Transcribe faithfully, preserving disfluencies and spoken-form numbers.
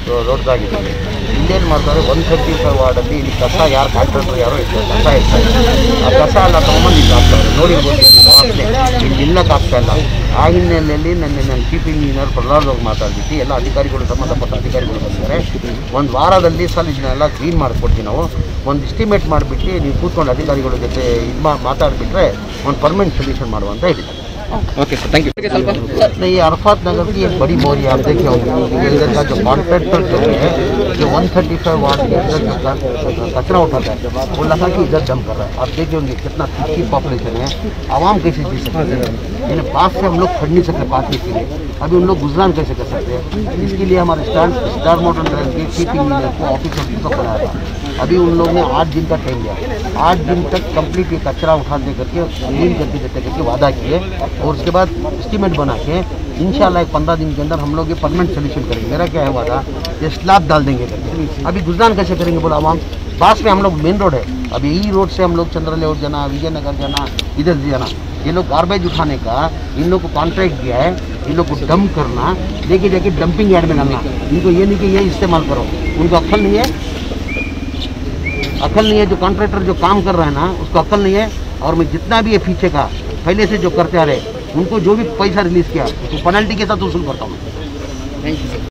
ರೋಡ್ದಾಗಿದ್ದಾರೆ. ಇಲ್ಲೇನು ಮಾಡ್ತಾರೆ, one thirty five ವಾರ್ಡಲ್ಲಿ ಇಲ್ಲಿ ಕಸ ಯಾರು ಕಾಂಟ್ರಾಕ್ಟರ್ ಯಾರೋ ಇದ್ದಾರೆ, ಕಸ ಇರ್ತಾರೆ, ಆ ಕಸ ಎಲ್ಲ ತೊಗೊಂಬಂದು ಇಲ್ಲಿ ಹಾಕ್ತಾರೆ. ನೋಡಿ ವಾಸನೆ ಇಲ್ಲಿ ನಿಲ್ಲಕ್ಕಾಗ್ತಾ ಇಲ್ಲ. ಆ ಹಿನ್ನೆಲೆಯಲ್ಲಿ ನನ್ನ ನನ್ನ ಚೀಫ್ ಇಂಜಿನಿಯರ್ ಪ್ರಹ್ಲಾದವ್ರು ಮಾತಾಡ್ಬಿಟ್ಟು ಎಲ್ಲ ಅಧಿಕಾರಿಗಳು, ಸಂಬಂಧಪಟ್ಟ ಅಧಿಕಾರಿಗಳು ಬಂದಿದ್ದಾರೆ. ಒಂದು ವಾರದಲ್ಲಿ ಸಲ ಇದನ್ನೆಲ್ಲ ಕ್ಲೀನ್ ಮಾಡಿಕೊಡ್ತೀವಿ ನಾವು. ಒಂದು ಎಸ್ಟಿಮೇಟ್ ಮಾಡಿಬಿಟ್ಟು ನೀವು ಕೂತ್ಕೊಂಡು ಅಧಿಕಾರಿಗಳ ಜೊತೆ ಇದು ಮಾತಾಡಿಬಿಟ್ರೆ ಒಂದು ಪರ್ಮನೆಂಟ್ ಸೊಲ್ಯೂशन ಮಾಡುವಂತ ಹೇಳಿದ್ದಾರೆ. Okay sir, thank you. नहीं, ये अरफात नगर की एक बड़ी बोरी आप देखे होंगे, इधर का जो कॉन्ट्रैक्टर जो है जो वन थर्टी फाइव वार्ड के अंदर जो कचरा उठाता है वो लगा कि इधर डंप कर रहा है। आप देखे होंगे कितना तिखी पॉपुलेशन है, आवाम कैसे जी सकते हैं, इन पास से हम लोग खड़ नहीं सकते पास के लिए, अभी उन लोग गुजरान कैसे कर सकते हैं। इसके लिए हमारे स्टार स्टार मॉडर्न ड्राइव के चीफ इंजीनियर को ऑफिस ऑफिस को बनाया था। अभी उन लोगों ने आठ दिन का टाइम लिया, आठ दिन तक कंप्लीट ये कचरा उठाने करके क्लीन करके देते करके वादा किए, और उसके बाद एस्टीमेट बना के इंशाल्लाह एक पंद्रह दिन के अंदर हम लोग ये परमानेंट सोल्यूशन करेंगे। मेरा क्या है वादा, ये स्लैब डाल देंगे करके। अभी गुजरान कैसे करेंगे बोला आवाम, पास में हम लोग मेन रोड है, अभी यही रोड से हम लोग चंद्रलेआउट जाना, विजयनगर जाना, इधर जाना, ये लोग गार्बेज उठाने का इन लोग को कॉन्ट्रैक्ट दिया है, इन लोग को डंप करना, लेके जाके डंपिंग यार्ड में डालना। इनको ये नहीं कि ये इस्तेमाल करो, उनको अक्ल नहीं है, अक्ल नहीं है। जो कॉन्ट्रैक्टर जो काम कर रहा है ना उसको अक्ल नहीं है। और मैं जितना भी है पीछे का पहले से जो करते आ रहे उनको जो भी पैसा रिलीज़ किया उसको पेनल्टी के साथ वसूल करता हूँ।